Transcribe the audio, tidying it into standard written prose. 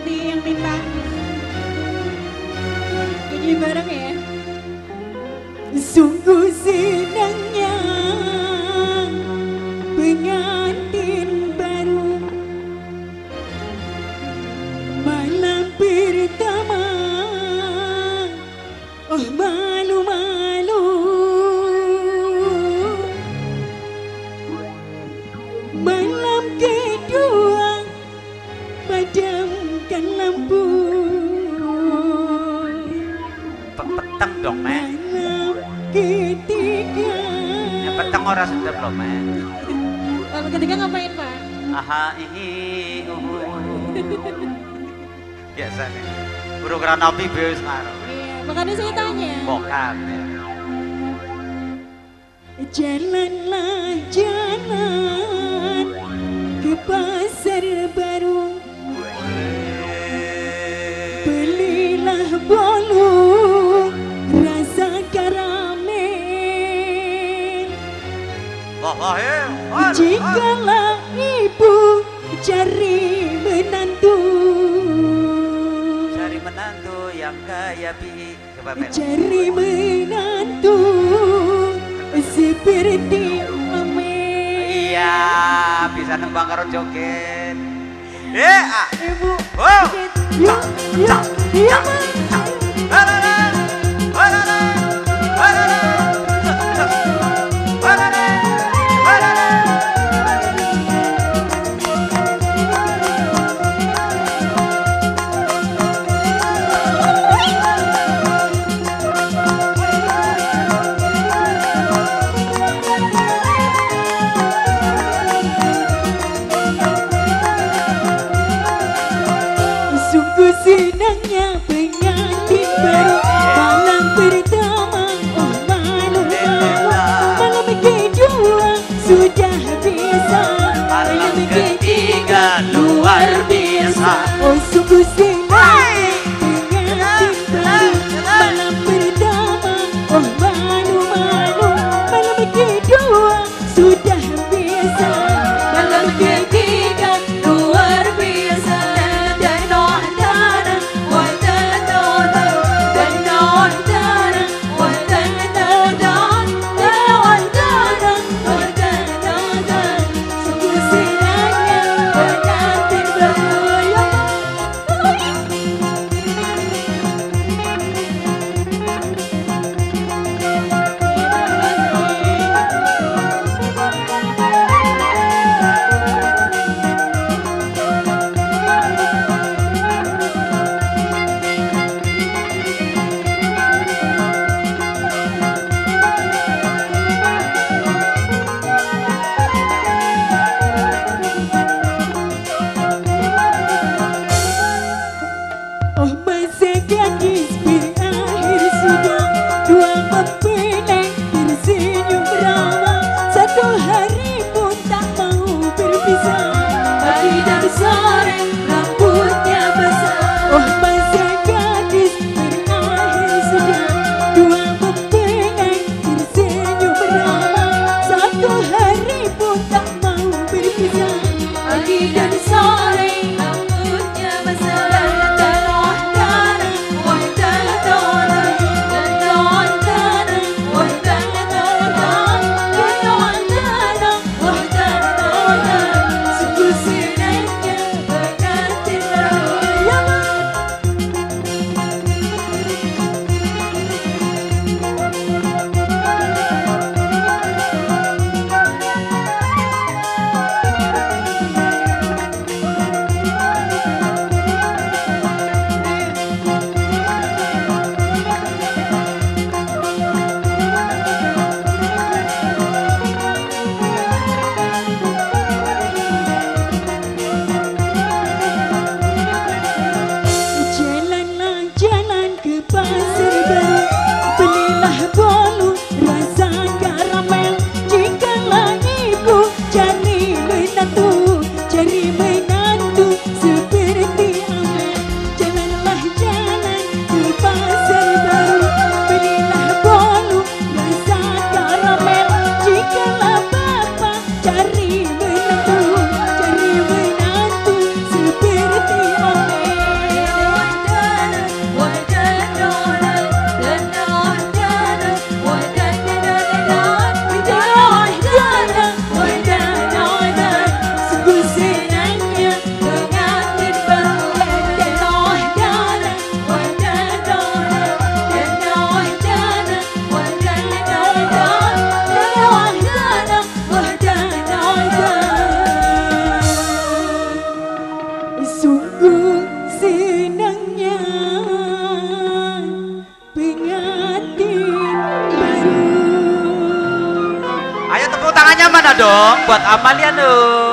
nanti yang minta nyanyi bareng ya. Sungguh senangnya pengantin baru malam pertama. Oh malu-malu, malam kedua padamkan lampu. Peteng dong, Mek. Malam ketiga. Ya peteng ora sedep loh, Mek. Lalu ketiga ngapain Pak? Aha, biasa nih. Burung keranopi bius ngaruh. Iya, makanya saya tanya. Bukan. Ya. Jalanlah jalan ke pasar baru, belilah bolu rasa karamel. Jikalau ibu cari menantu, Cari menantu yang kaya pi. Coba Mel. cari menantu seperti Amel. Iya, bisa nembang karo joget. Ibu, Oh. ya, ya, ya. Sungguh senangnya pengantin baru malam pertama. Oh malu-malu, malam kedua sudah biasa, Malam ketiga luar biasa. Oh sungguh senangnya pengantin baru malam pertama. Oh malu-malu, malam kedua sudah biasa, malam ketiga luar biasa. mana dong buat Amalia dong.